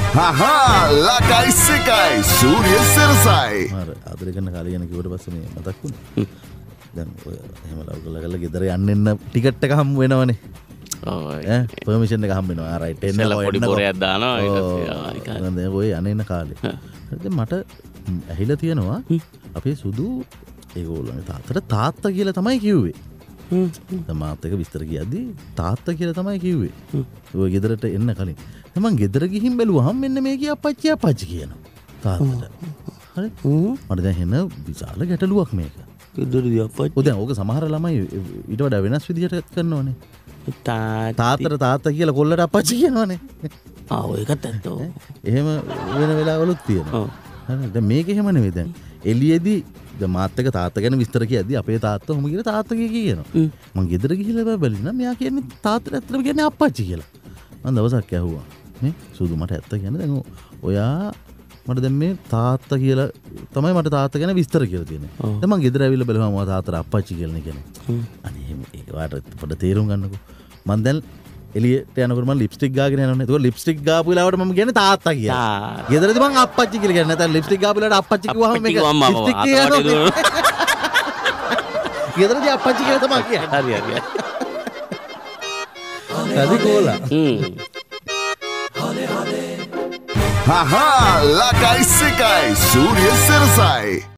Haha, lakai sikai, Surya Sirasai. අර ආදරය කරන කාලේ යන කිව්වට පස්සේ මේ මතක් වුණා. දැන් ඔය එහෙම ලව් කරලා ගෙදර යන්න එන්න ටිකට් එක හම්බ වෙනවනේ. ඈ පර්මිෂන් එක හම්බ වෙනවා. රයිට් එන්න පොඩි පොරයක් දානවා ඒක. දැන් ඔය යන්න එන්න කාලේ. දැන් මට ඇහිලා තියෙනවා අපේ සුදු ඒගොල්ලන්ගේ තාත්තා කියලා තමයි කිව්වේ. මාත් එක විස්තර කියද්දි තාත්තා කියලා තමයි කිව්වේ. ඔය ගෙදරට එන්න කලින්. මම ගෙදර ගිහින් බැලුවාම මෙන්න මේකේ අපච්චි කියනවා. තාත්තට. හරි? මට දැන් එන විශාල ගැටලුවක් මේක. ගෙදරදී අපච්චි. ඔය දැන් ඕක සමහර ළමයි ඊට වඩා වෙනස් විදිහට කරනවනේ. තාත්තා කියලා කොල්ලට අපච්චි කියනවනේ. ඒකත් ඇත්තෝ. එහෙම වෙන වෙලාවලුත් තියෙනවා. හරි? දැන් මේක එහෙම නෙවෙයි දැන්. එළියේදී දැන් මාත් එක තාත්තා ගැන විස්තර කියද්දි අපේ තාත්තා ඔහොම කියලා තාත්තා කියනවා. මං ගෙදර ගිහිල්ලා බැලුවා මෙයා කියන්නේ තාත්තට ඇත්තටම කියන්නේ අපච්චි කියලා. මං දවසක් ඇහුවා. මේ සුදු මට ඇත්ත කියන්නේ දැන් ඔයා මට දැන් මේ තාත්තා කියලා තමයි මට තාත්තා ගැන විස්තර කියලා තියෙන්නේ. දැන් මං ගෙදර ඇවිල්ලා බලුවාම මම තාත්තට අපච්චි කියලා කියන්නේ. අනේ ඒක වාට පොඩ තේරුම් ගන්නකෝ. මං දැන් එළියට යනකොට මම ලිප්ස්ටික් ගාගෙන යනවනේ. ඒක ලිප්ස්ටික් ගාපු වෙලාවට මම කියන්නේ තාත්තා කියලා. ගෙදරදී මං අපච්චි කියලා කියන්නේ. නැත්නම් ලිප්ස්ටික් ගාපු වෙලාවට අපච්චි කිව්වම මේක ලිප්ස්ටික් කියනවා. ගෙදරදී අපච්චි කියලා තමයි කියන්නේ. හරි. හරි කෝලා. Haha, lakai sikai, Surya Sirasai.